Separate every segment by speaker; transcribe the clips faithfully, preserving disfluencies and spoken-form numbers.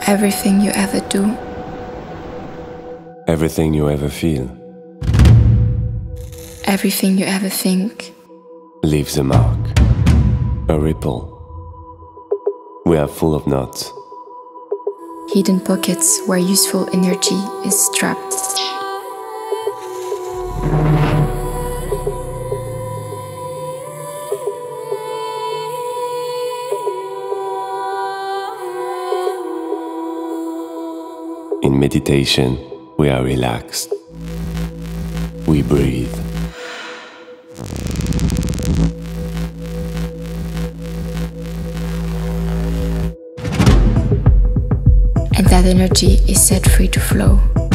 Speaker 1: Everything you ever do,
Speaker 2: everything you ever feel,
Speaker 1: everything you ever think,
Speaker 2: leaves a mark, a ripple. We are full of knots,
Speaker 1: hidden pockets where useful energy is trapped.
Speaker 2: In meditation, we are relaxed. We breathe.
Speaker 1: And that energy is set free to flow.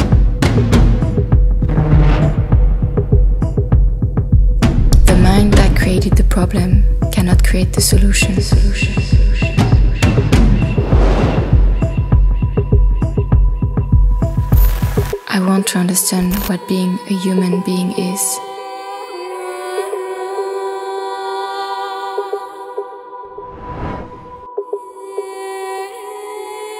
Speaker 1: The mind that created the problem cannot create the solution. solution, solution. I want to understand what being a human being is.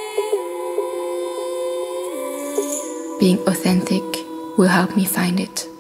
Speaker 1: Being authentic will help me find it.